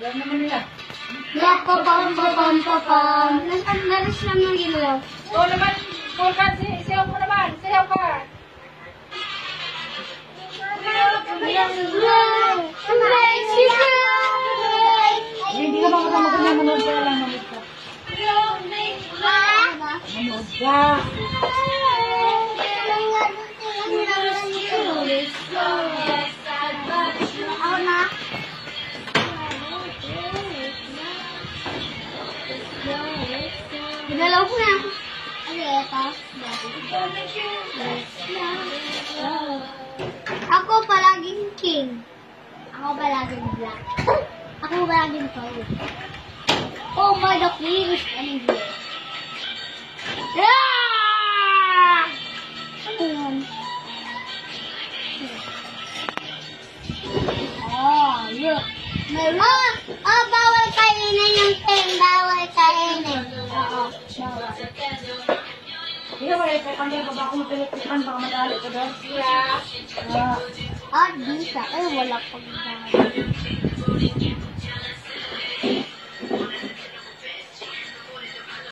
Alam naman nila. Papam. Nalis lang yung ginaw. Oo naman, Volkan, siyaw mo naman. Siyaw ka. Hindi ka baka manood ka lang. Manood ka. Manood ka. Ako na. Ginalaw ko na. Ano ito? Ako palaging king. Ako palaging black. Ako palaging gold. Oh my god, please. Ano yun? Ano yun? Oh, look. Bawal kainin yung king. Bawal kainin. Oo, bawal. Hindi ka malit. Kaya ba ako mapilipitan baka madali ka doon? Di sa. Wala pag